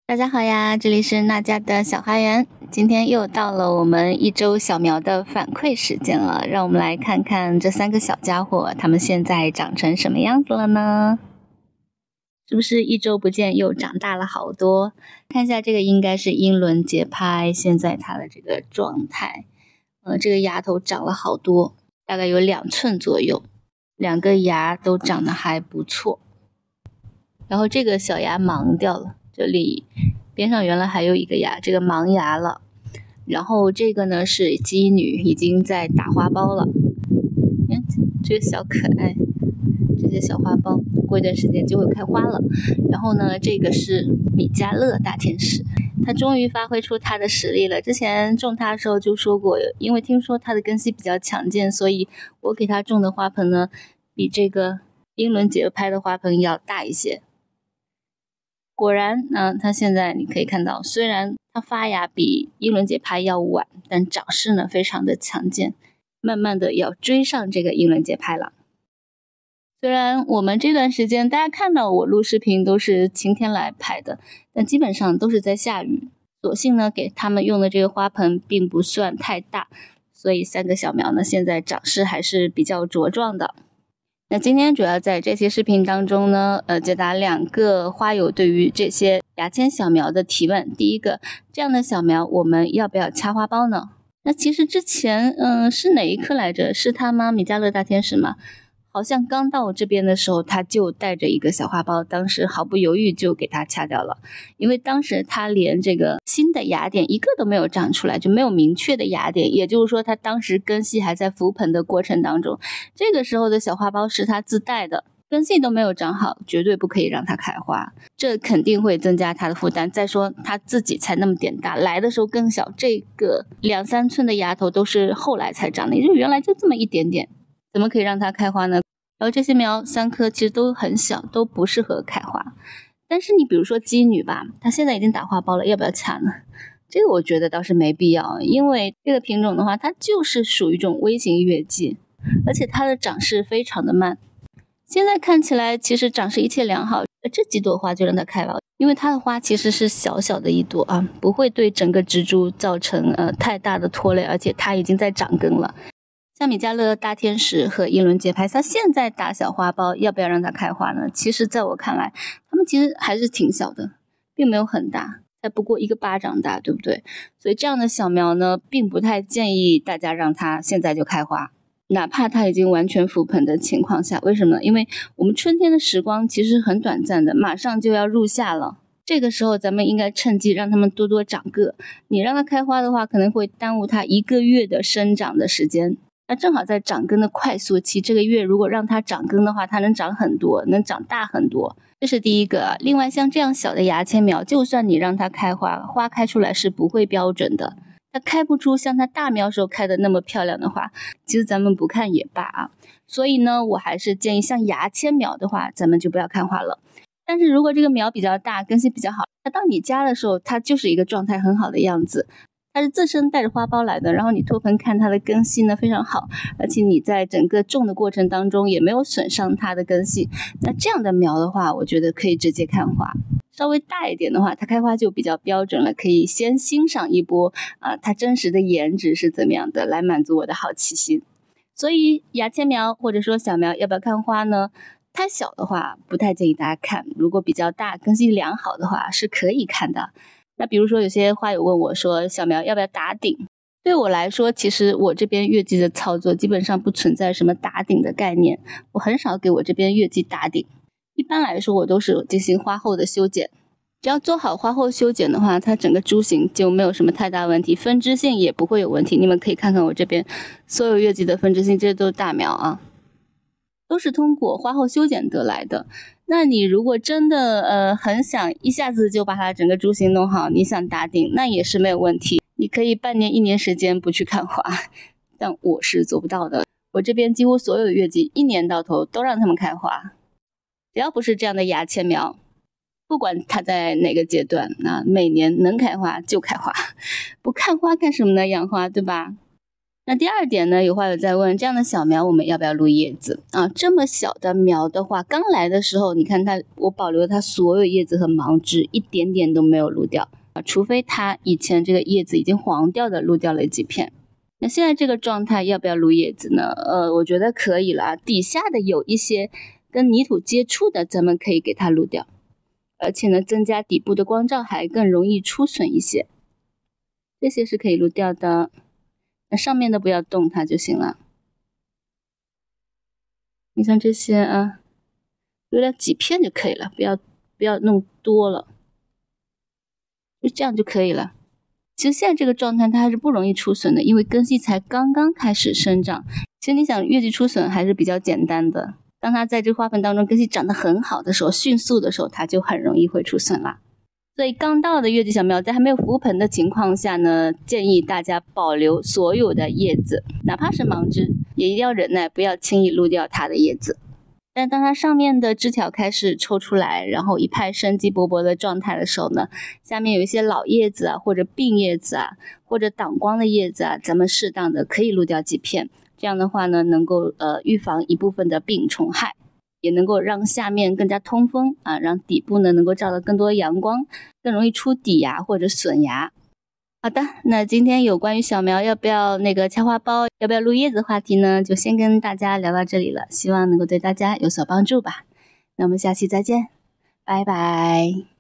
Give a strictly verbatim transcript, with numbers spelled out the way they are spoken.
大家好呀，这里是娜家的小花园。今天又到了我们一周小苗的反馈时间了，让我们来看看这三个小家伙，它们现在长成什么样子了呢？是不是一周不见又长大了好多？看一下这个应该是英伦节拍，现在它的这个状态，呃，这个芽头长了好多，大概有两寸左右，两个芽都长得还不错。然后这个小芽盲掉了。这里边上原来还有一个芽，这个盲芽了。然后这个呢是鸡女，已经在打花苞了。看这个小可爱，这些小花苞过一段时间就会开花了。然后呢，这个是米迦勒大天使，它终于发挥出它的实力了。之前种它的时候就说过，因为听说它的根系比较强健，所以我给它种的花盆呢，比这个英伦节拍的花盆要大一些。果然呢、呃，它现在你可以看到，虽然它发芽比英伦节拍要晚，但长势呢非常的强健，慢慢的要追上这个英伦节拍了。虽然我们这段时间大家看到我录视频都是晴天来拍的，但基本上都是在下雨。所幸呢，给他们用的这个花盆并不算太大，所以三个小苗呢现在长势还是比较茁壮的。那今天主要在这期视频当中呢，呃，解答两个花友对于这些牙签小苗的提问。第一个，这样的小苗我们要不要掐花苞呢？那其实之前，嗯、呃，是哪一颗来着？是他吗？米迦勒大天使吗？好像刚到我这边的时候，他就带着一个小花苞，当时毫不犹豫就给它掐掉了，因为当时他连这个新的芽点一个都没有长出来，就没有明确的芽点，也就是说他当时根系还在浮盆的过程当中，这个时候的小花苞是他自带的，根系都没有长好，绝对不可以让它开花，这肯定会增加它的负担。再说它自己才那么点大，来的时候更小，这个两三寸的芽头都是后来才长的，也就原来就这么一点点，怎么可以让它开花呢？然后这些苗三颗其实都很小，都不适合开花。但是你比如说鸡女吧，它现在已经打花苞了，要不要掐呢？这个我觉得倒是没必要，因为这个品种的话，它就是属于一种微型月季，而且它的长势非常的慢。现在看起来其实长势一切良好，这几朵花就让它开吧，因为它的花其实是小小的一朵啊，不会对整个植株造成呃太大的拖累，而且它已经在长根了。像米迦勒大天使和英伦节拍，它现在打小花苞，要不要让它开花呢？其实在我看来，它们其实还是挺小的，并没有很大，才不过一个巴掌大，对不对？所以这样的小苗呢，并不太建议大家让它现在就开花，哪怕它已经完全浮盆的情况下。为什么呢？因为我们春天的时光其实很短暂的，马上就要入夏了。这个时候咱们应该趁机让它们多多长个，你让它开花的话，可能会耽误它一个月的生长的时间。那正好在长根的快速期，这个月如果让它长根的话，它能长很多，能长大很多，这是第一个。另外像这样小的牙签苗，就算你让它开花，花开出来是不会标准的，它开不出像它大苗时候开的那么漂亮的花，其实咱们不看也罢啊。所以呢，我还是建议像牙签苗的话，咱们就不要看花了。但是如果这个苗比较大，根系比较好，那当你夹的时候，它就是一个状态很好的样子，它是自身带着花苞来的，然后你托盆看它的根系呢非常好，而且你在整个种的过程当中也没有损伤它的根系，那这样的苗的话，我觉得可以直接看花。稍微大一点的话，它开花就比较标准了，可以先欣赏一波啊、呃，它真实的颜值是怎么样的，来满足我的好奇心。所以牙签苗或者说小苗要不要看花呢？太小的话不太建议大家看，如果比较大根系良好的话是可以看的。那比如说有些花友问我说小苗要不要打顶，对我来说其实我这边月季的操作基本上不存在什么打顶的概念，我很少给我这边月季打顶，一般来说我都是进行花后的修剪，只要做好花后修剪的话，它整个株型就没有什么太大问题，分支性也不会有问题。你们可以看看我这边所有月季的分支性，这些都是大苗啊，都是通过花后修剪得来的。那你如果真的呃很想一下子就把它整个株型弄好，你想打顶，那也是没有问题，你可以半年一年时间不去看花，但我是做不到的。我这边几乎所有的月季一年到头都让它们开花，只要不是这样的牙签苗，不管它在哪个阶段，那每年能开花就开花，不看花干什么呢？养花对吧？ 那第二点呢，有话友在问，这样的小苗我们要不要录叶子啊？这么小的苗的话，刚来的时候，你看它，我保留它所有叶子和芒枝，一点点都没有录掉啊，除非它以前这个叶子已经黄掉的，录掉了几片。那现在这个状态要不要录叶子呢？呃，我觉得可以了，底下的有一些跟泥土接触的，咱们可以给它录掉，而且呢，增加底部的光照，还更容易出损一些。这些是可以录掉的。那上面的不要动它就行了。你像这些啊，留了几片就可以了，不要不要弄多了，就这样就可以了。其实现在这个状态它还是不容易出损的，因为根系才刚刚开始生长。其实你想越级出损还是比较简单的，当它在这个花盆当中根系长得很好的时候，迅速的时候，它就很容易会出损了。所以刚到的月季小苗在还没有覆盆的情况下呢，建议大家保留所有的叶子，哪怕是芒枝，也一定要忍耐，不要轻易录掉它的叶子。但当它上面的枝条开始抽出来，然后一派生机勃勃的状态的时候呢，下面有一些老叶子啊，或者病叶子啊，或者挡光的叶子啊，咱们适当的可以录掉几片。这样的话呢，能够呃预防一部分的病虫害，也能够让下面更加通风啊，让底部呢能够照到更多阳光，更容易出底芽或者损芽。好的，那今天有关于小苗要不要那个掐花苞，要不要录叶子话题呢，就先跟大家聊到这里了，希望能够对大家有所帮助吧。那我们下期再见，拜拜。